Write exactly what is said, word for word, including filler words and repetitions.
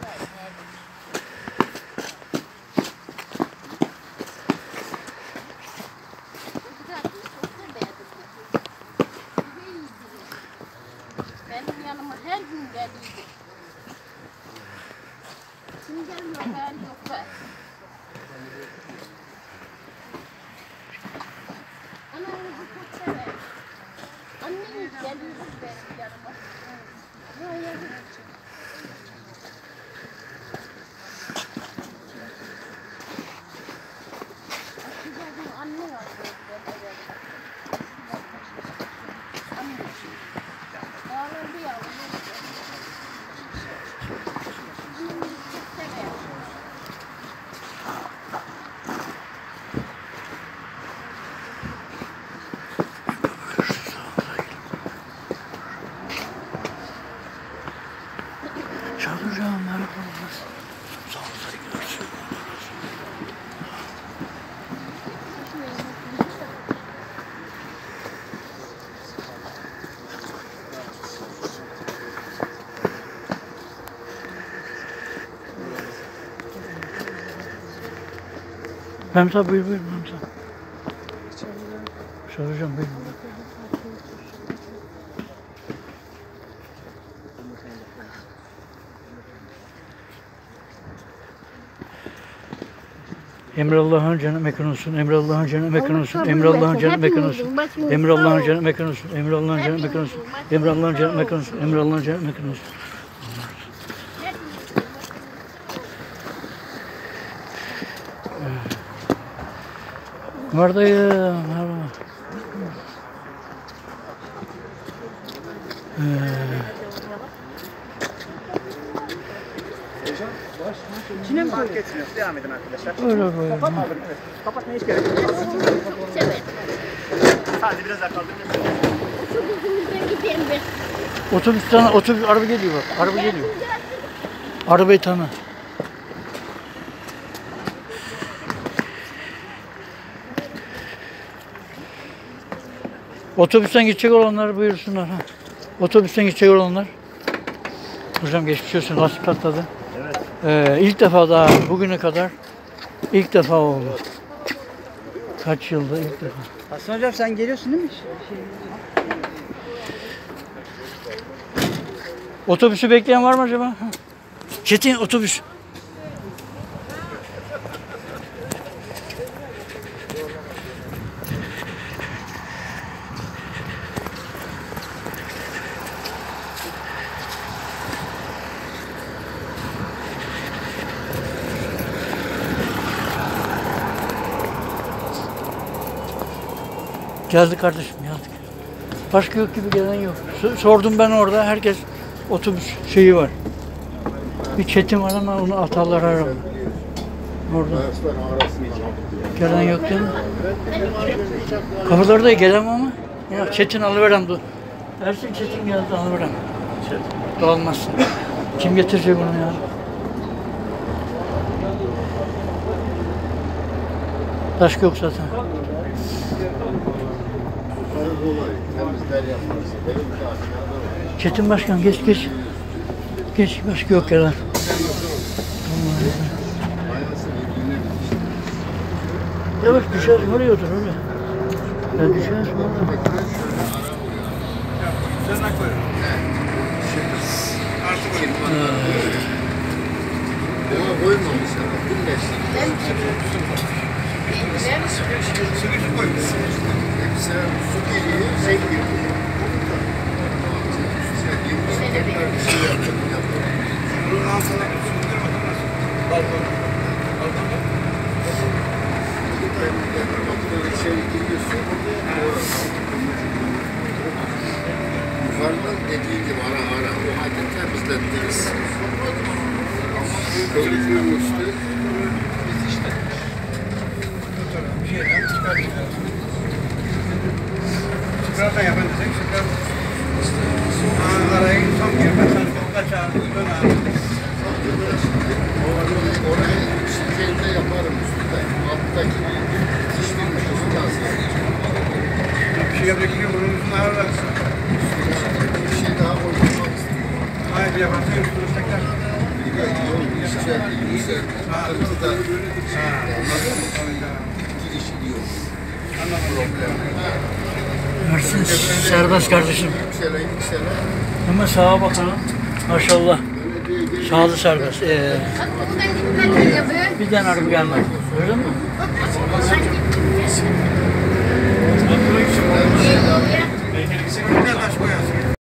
Benim yanıma her gün geliydi. Şimdi gelmiyor, ben yok ben. Anamızı çok sever. Annemiz geliyor benim yanıma. Böyle Akıca'nın anne var. Anne. Ağlandı yavrum. Annemizi çok sever. Çalacağım merhabalar. Sağ ol saygılar. Mehmet abi buyur buyur Mehmet abi. Çalacağım buyur. Emrallah'ın canı mekan olsun. Emrallah'ın canı mekan olsun. Emrallah'ın canı mekan olsun. Emrallah'ın canı mekan olsun. Emrallah'ın canı mekan olsun. Emrallah'ın canı mekan olsun. Emrallah'ın canı mekan olsun. Buradayım. Merhaba. İçine mi fark etmiyor? Devam edin arkadaşlar. Öyle böyle. Kapatmadın. Evet. Kapatmaya hiç gerek yok. Çok sever. Sadece biraz daha kaldırın. Otobüsümüzden gideyim ben. Otobüs tanı, otobüs araba geliyor bak. Araba geliyor. Arabayı tanı. Otobüsten gidecek olanlar buyursunlar. Ha. Otobüsten gidecek olanlar. Hocam geçmiş olsun. Lastik patladı. Evet. Ee, ilk defa daha bugüne kadar ilk defa oldu. Kaç yılda ilk defa. Hasan hocam sen geliyorsun değil mi? Otobüsü bekleyen var mı acaba? Ha. Çetin otobüs. Geldi kardeşim geldik. Başka yok gibi gelen yok. Sordum ben orada herkes otobüs şeyi var. Bir Çetin var ama onu atarlar araba. Orada. Gelen yok değil mi? Kapılarda gelen ama. Ya Çetin alıverem. Ersin Çetin geldi alıverem. Dağılmazsın. Kim getirecek onu ya? Başka yok zaten. Çetin Başkan geç geç. Geç başka yok gelen. Yavaş düşer oraya otur öyle. Ya düşer orada. Tırnak koyun. Artık koyun. Ama koymamış sana. Dinlesin. Sıkıcı koyun. Sen su geliyor, sen geliyor. Sen yirmi bir şey yaptın. Bunun altına sürdür bakalım. Balkon. Balkonda. Kapıdan içeri giriyorsun. Yukarıdan dediğin gibi ara ara. O halde temizlettiniz. Körükün üstü. Biz işte. Bir şeyden çıkartın. Çıkartan yapın desek çıkar. Araya son girmezsen kaç ağrı dön ağrı. Orayı şirkette yaparım üstünde. Alttaki yetiştirmiş olsun lazım. Bir şey yapacak ki bunun üstüne ağrı versin. Bir şey daha koymak istiyorum. Hayır yaparsın üstüne tekrar. Bir de yol yükseldi, yükseldi. Sıkıntı da girişi yok. Problem. Mersin serbest kardeşim. Yükselen yükselen. Hemen sağa bakalım. Maşallah. Sağlı serbest. Ee, Bak buradan gitmeden yapıyor. bir tane araba gelmedi. Gördün mü? Buradan gitmeden.